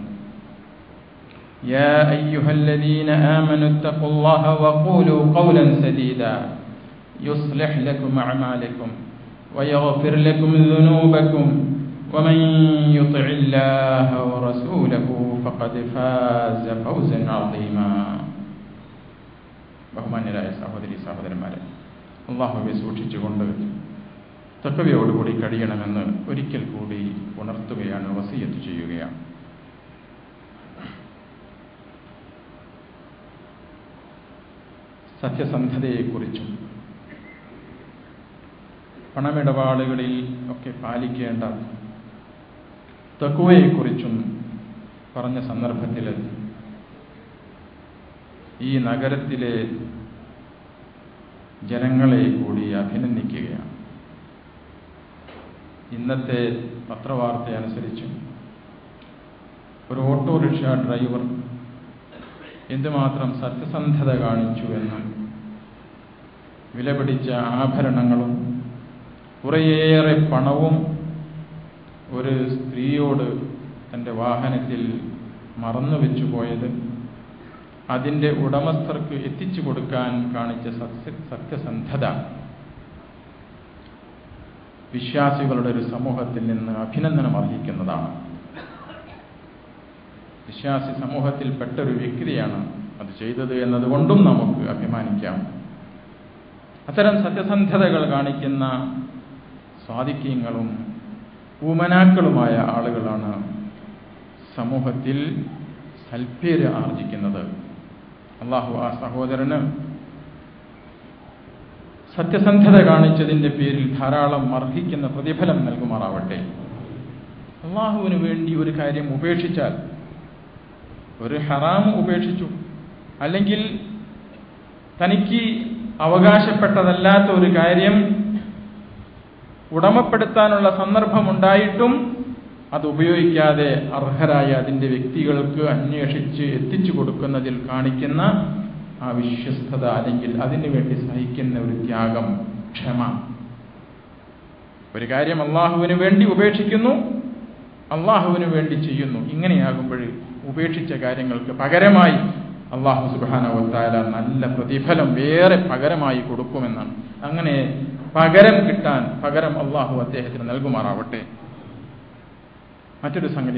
[SPEAKER 1] يا أيها الذين آمنوا اتقوا الله وقولوا قولا سديدا يصلح لكم أعمالكم ويغفر لكم ذنوبكم ومن يطع الله ورسوله فقد فاز فوزا عظيما. ബഹുമാന്യരായ സഹോദരന്മാരെ, അല്ലാഹുവെ സൂക്ഷിച്ചുകൊണ്ട് തഖ്വയോടുകൂടി കഴിയണമെന്ന് ഒരിക്കൽ കൂടി ഉണർത്തുകയാണ്, വസിയത്ത് ചെയ്യുകയാണ്. സത്യസന്ധതയെക്കുറിച്ചും പണമിടപാടുകളിൽ ഒക്കെ പാലിക്കേണ്ട തഖ്വയെക്കുറിച്ചും പറഞ്ഞ സന്ദർഭത്തിൽ ഈ നഗരത്തിലെ ജനങ്ങളെ കൂടി അഭിനന്ദിക്കുകയാണ്. ഇന്നത്തെ പത്രവാർത്തയനുസരിച്ച് ഒരു ഓട്ടോറിക്ഷ ഡ്രൈവർ എന്തുമാത്രം സത്യസന്ധത കാണിച്ചു എന്നും വിലപിടിച്ച ആഭരണങ്ങളും കുറേയേറെ പണവും ഒരു സ്ത്രീയോട് തൻ്റെ വാഹനത്തിൽ മറന്നുവെച്ചു പോയത് അതിൻ്റെ ഉടമസ്ഥർക്ക് എത്തിച്ചു കൊടുക്കാൻ കാണിച്ച സത്യസന്ധത വിശ്വാസികളുടെ ഒരു സമൂഹത്തിൽ നിന്ന് അഭിനന്ദനം അർഹിക്കുന്നതാണ്. വിശ്വാസി സമൂഹത്തിൽപ്പെട്ടൊരു വ്യക്തിയാണ് അത് ചെയ്തത് എന്നതുകൊണ്ടും നമുക്ക് അഭിമാനിക്കാം. അത്തരം സത്യസന്ധതകൾ കാണിക്കുന്ന സ്വാദിക്യങ്ങളും ഊമനാക്കളുമായ ആളുകളാണ് സമൂഹത്തിൽ സൽപ്പേര് ആർജിക്കുന്നത്. അല്ലാഹു ആ സഹോദരന് സത്യസന്ധത കാണിച്ചതിൻ്റെ പേരിൽ ധാരാളം അർഹിക്കുന്ന പ്രതിഫലം നൽകുമാറാവട്ടെ. അല്ലാഹുവിന് വേണ്ടി ഒരു കാര്യം ഉപേക്ഷിച്ചാൽ, ഒരു ഹറാം ഉപേക്ഷിച്ചു, അല്ലെങ്കിൽ തനിക്ക് അവകാശപ്പെട്ടതല്ലാത്ത ഒരു കാര്യം ഉടമപ്പെടുത്താനുള്ള സന്ദർഭമുണ്ടായിട്ടും അത് ഉപയോഗിക്കാതെ അർഹരായ അതിൻ്റെ വ്യക്തികൾക്ക് അന്വേഷിച്ച് എത്തിച്ചു കൊടുക്കുന്നതിൽ കാണിക്കുന്ന ആ വിശ്വസ്തത, അല്ലെങ്കിൽ അതിനു വേണ്ടി സഹിക്കുന്ന ഒരു ത്യാഗം, ക്ഷമ. ഒരു കാര്യം അള്ളാഹുവിന് വേണ്ടി ഉപേക്ഷിക്കുന്നു, അള്ളാഹുവിന് വേണ്ടി ചെയ്യുന്നു. ഇങ്ങനെയാകുമ്പോൾ ഉപേക്ഷിച്ച കാര്യങ്ങൾക്ക് പകരമായി അള്ളാഹു സുബ്ഹാനഹു വ തആല നല്ല പ്രതിഫലം വേറെ പകരമായി കൊടുക്കുമെന്നാണ്. അങ്ങനെ പകരം കിട്ടാൻ പകരം അള്ളാഹു അദ്ദേഹത്തിന് നൽകുമാറാവട്ടെ. മറ്റൊരു സംഗതി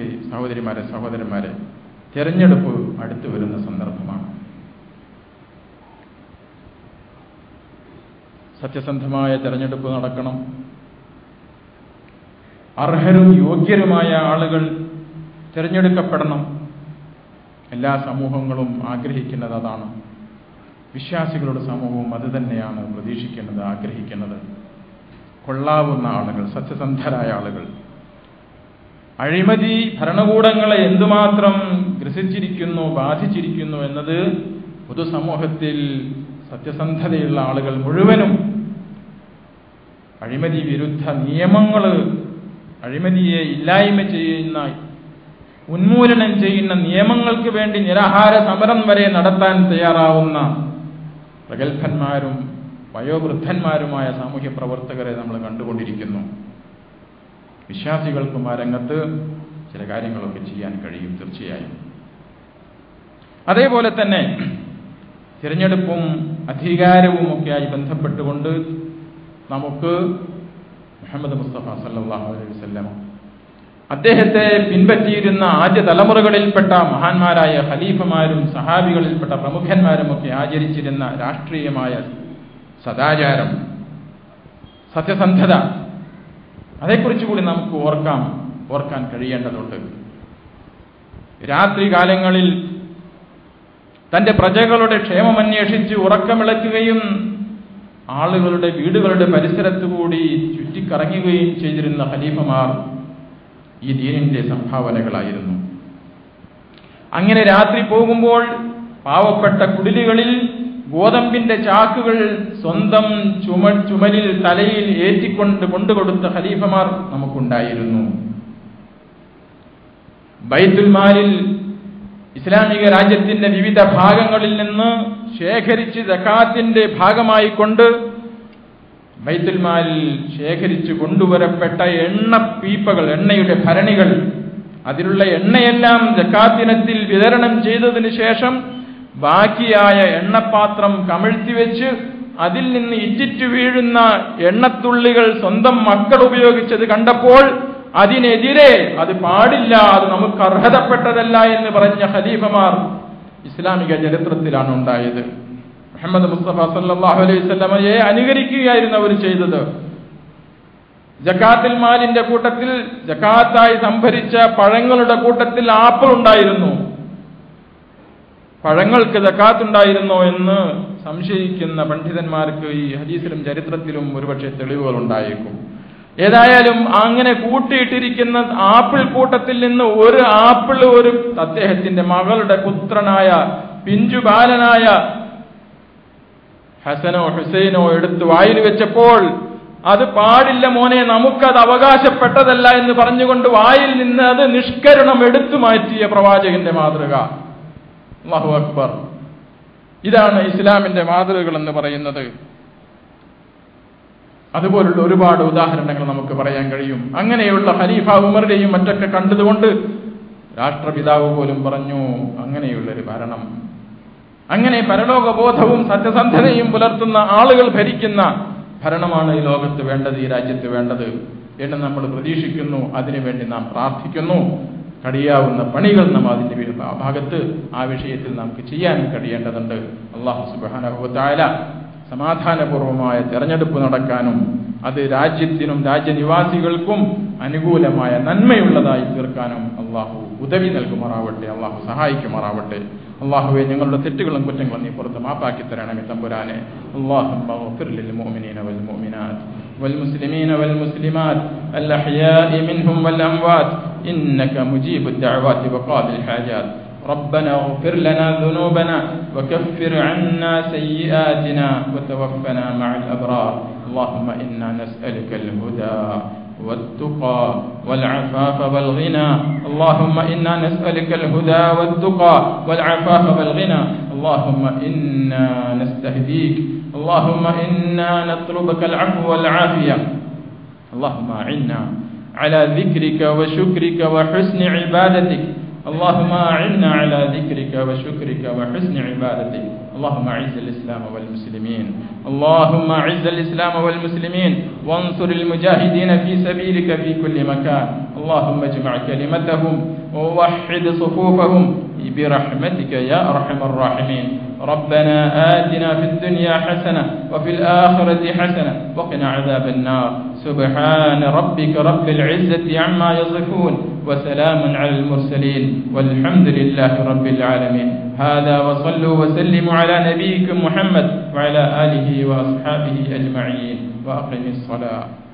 [SPEAKER 1] സഹോദരന്മാരെ, തെരഞ്ഞെടുപ്പ് അടുത്തു വരുന്ന സന്ദർഭമാണ്. സത്യസന്ധമായ തെരഞ്ഞെടുപ്പ് നടക്കണം. അർഹരും യോഗ്യരുമായ ആളുകൾ തിരഞ്ഞെടുക്കപ്പെടണം. എല്ലാ സമൂഹങ്ങളും ആഗ്രഹിക്കുന്നത് അതാണ്. വിശ്വാസികളുടെ സമൂഹവും അത് തന്നെയാണ് പ്രതീക്ഷിക്കുന്നത്, ആഗ്രഹിക്കുന്നത്. കൊള്ളാവുന്ന ആളുകൾ, സത്യസന്ധരായ ആളുകൾ. അഴിമതി ഭരണകൂടങ്ങളെ എന്തുമാത്രം ഗ്രസിച്ചിരിക്കുന്നു, ബാധിച്ചിരിക്കുന്നു എന്നത് പൊതുസമൂഹത്തിൽ സത്യസന്ധതയുള്ള ആളുകൾ മുഴുവനും അഴിമതി വിരുദ്ധ നിയമങ്ങൾ, അഴിമതിയെ ഇല്ലായ്മ ചെയ്യുന്ന, ഉന്മൂലനം ചെയ്യുന്ന നിയമങ്ങൾക്ക് വേണ്ടി നിരാഹാര സമരം വരെ നടത്താൻ തയ്യാറാവുന്ന പ്രഗത്ഭന്മാരും വയോവൃദ്ധന്മാരുമായ സാമൂഹ്യ പ്രവർത്തകരെ നമ്മൾ കണ്ടുകൊണ്ടിരിക്കുന്നു. വിശ്വാസികൾക്കും ആ രംഗത്ത് ചില കാര്യങ്ങളൊക്കെ ചെയ്യാൻ കഴിയും തീർച്ചയായും. അതേപോലെ തന്നെ തിരഞ്ഞെടുപ്പും അധികാരവും ഒക്കെയായി ബന്ധപ്പെട്ടുകൊണ്ട് നമുക്ക് മുഹമ്മദ് മുസ്തഫ സല്ലല്ലാഹു അലൈഹി വസല്ലം അദ്ദേഹത്തെ പിൻപറ്റിയിരുന്ന ആദ്യ തലമുറകളിൽപ്പെട്ട മഹാന്മാരായ ഖലീഫമാരും സഹാബികളിൽപ്പെട്ട പ്രമുഖന്മാരുമൊക്കെ ആചരിച്ചിരുന്ന രാഷ്ട്രീയമായ സദാചാരം, സത്യസന്ധത, അതേക്കുറിച്ച് കൂടി നമുക്ക് ഓർക്കാൻ കഴിയേണ്ടതുണ്ട്. രാത്രികാലങ്ങളിൽ തന്റെ പ്രജകളുടെ ക്ഷേമമന്വേഷിച്ച് ഉറക്കമിളക്കുകയും ആളുകളുടെ വീടുകളുടെ പരിസരത്തുകൂടി ചുറ്റിക്കറങ്ങുകയും ചെയ്തിരുന്ന ഖലീഫമാർ ഈ ദീനിന്റെ സംഭാവനകളായിരുന്നു. അങ്ങനെ രാത്രി പോകുമ്പോൾ പാവപ്പെട്ട കുടിലുകളിൽ ഗോതമ്പിന്റെ ചാക്കുകൾ സ്വന്തം ചുമലിൽ തലയിൽ ഏറ്റിക്കൊണ്ട് കൊണ്ടുകൊടുത്ത ഖലീഫമാർ നമുക്കുണ്ടായിരുന്നു. ബൈത്തുൽ മാലിൽ ഇസ്ലാമിക രാജ്യത്തിന്റെ വിവിധ ഭാഗങ്ങളിൽ നിന്ന് ശേഖരിച്ച് സകാത്തിന്റെ ഭാഗമായി കൊണ്ട് ബൈത്തുൽ മാലിൽ ശേഖരിച്ചു കൊണ്ടുവരപ്പെട്ട എണ്ണപ്പീപ്പകൾ, എണ്ണയുടെ ഭരണികൾ, അതിലുള്ള എണ്ണയെല്ലാം സകാത്തിനത്തിൽ വിതരണം ചെയ്തതിനു ശേഷം ബാക്കിയായ എണ്ണപ്പാത്രം കമിഴ്ത്തിവെച്ച് അതിൽ നിന്ന് ഇറ്റിറ്റു വീഴുന്ന എണ്ണത്തുള്ളികൾ സ്വന്തം മക്കൾ ഉപയോഗിച്ചത് കണ്ടപ്പോൾ അതിനെതിരെ അത് പാടില്ല, അത് നമുക്ക് അർഹതപ്പെട്ടതല്ല എന്ന് പറഞ്ഞ ഖലീഫമാർ ഇസ്ലാമിക ചരിത്രത്തിലാണ് ഉണ്ടായത്. മുഹമ്മദ് മുസ്തഫ സല്ലല്ലാഹു അലൈഹി വസല്ലമയെ അനുകരിക്കുകയായിരുന്നു അവർ ചെയ്തത്. ജക്കാത്തുൽ മാലിന്റെ കൂട്ടത്തിൽ, ജക്കാത്തായി സംഭരിച്ച പഴങ്ങളുടെ കൂട്ടത്തിൽ ആപ്പിൾ ഉണ്ടായിരുന്നു. പഴങ്ങൾക്ക് സക്കാത്തുണ്ടായിരുന്നോ എന്ന് സംശയിക്കുന്ന പണ്ഡിതന്മാർക്ക് ഈ ഹദീസിലും ചരിത്രത്തിലും ഒരുപക്ഷെ തെളിവുകൾ ഉണ്ടായേക്കും. ഏതായാലും അങ്ങനെ കൂട്ടിയിട്ടിരിക്കുന്ന ആപ്പിൾ കൂട്ടത്തിൽ നിന്ന് ഒരു ആപ്പിൾ ഒരു അദ്ദേഹത്തിന്റെ മകളുടെ പുത്രനായ പിഞ്ചുബാലനായ ഹസനോ ഹുസൈനോ എടുത്ത് വായിൽ വെച്ചപ്പോൾ അത് പാടില്ല മോനെ, നമുക്കത് അവകാശപ്പെട്ടതല്ല എന്ന് പറഞ്ഞുകൊണ്ട് വായിൽ നിന്ന് അത് നിഷ്കരുണം എടുത്തു മാറ്റിയ പ്രവാചകന്റെ മാതൃക. അല്ലാഹു അക്ബർ. ഇതാണ് ഇസ്ലാമിന്റെ മാതൃകകൾ എന്ന് പറയുന്നത്. അതുപോലുള്ള ഒരുപാട് ഉദാഹരണങ്ങൾ നമുക്ക് പറയാൻ കഴിയും. അങ്ങനെയുള്ള ഖലീഫ ഉമറിനെയും മറ്റൊക്കെ കണ്ടതുകൊണ്ട് രാഷ്ട്രപിതാവ് പോലും പറഞ്ഞു, അങ്ങനെയുള്ളൊരു ഭരണം, അങ്ങനെ പരലോകബോധവും സത്യസന്ധതയും പുലർത്തുന്ന ആളുകൾ ഭരിക്കുന്ന ഭരണമാണ് ഈ ലോകത്ത് വേണ്ടത്, ഈ രാജ്യത്ത് വേണ്ടത് എന്ന് നമ്മൾ പ്രതീക്ഷിക്കുന്നു. അതിനുവേണ്ടി നാം പ്രാർത്ഥിക്കുന്നു. കഴിയാവുന്ന പണികൾ നാം അതിന്റെ ഭാഗത്ത്, ആ വിഷയത്തിൽ നമുക്ക് ചെയ്യാൻ കഴിയേണ്ടതുണ്ട്. അല്ലാഹു സുബ്ഹാനഹു വ തആല സമാധാനപൂർവമായ തെരഞ്ഞെടുപ്പ് നടക്കാനും അത് രാജ്യത്തിനും രാജ്യനിവാസികൾക്കും അനുകൂലമായ നന്മയുള്ളതായി തീർക്കാനും അള്ളാഹു ഉദവി നൽകുമാറാവട്ടെ, അള്ളാഹു സഹായിക്കുമാറാവട്ടെ. അള്ളാഹുവെ, ഞങ്ങളുടെ തെറ്റുകളും കുറ്റങ്ങളും നീ പുറത്ത് മാപ്പാക്കി തരണമേ തമ്പുരാനെ. اللهم اغفر للمؤمنين والمؤمنات والمسلمين والمسلمات الأحياء منهم والأموات إنك مجيب الدعوات وقاضي الحاجات. ربنا اغفر لنا ذنوبنا وكفر عنا سيئاتنا وتوفنا مع الأبرار. اللهم إنا نسألك الهدى والتقى والعفاف والغنى. اللهم إنا نسألك الهدى والتقى والعفاف والغنى. اللهم إنا نستهديك. اللهم إنا نطلبك العفو والعافية. اللهم أعنا على ذكرك وشكرك وحسن عبادتك. اللهم أعنا على ذكرك وشكرك وحسن عبادتك. اللهم أعز الإسلام والمسلمين. اللهم أعز الإسلام والمسلمين وانصر المجاهدين في سبيلك في كل مكان. اللهم اجمع كلمتهم ووحد صفوفهم برحمتك يا أرحم الراحمين. ربنا آتنا في الدنيا حسنة وفي الآخرة حسنة وقنا عذاب النار سبحان ربك رب العزة عما يصفون وسلام على المرسلين والحمد لله رب العالمين. هذا وصلوا وسلموا على نبيكم محمد وعلى آله وأصحابه أجمعين وأقم الصلاة.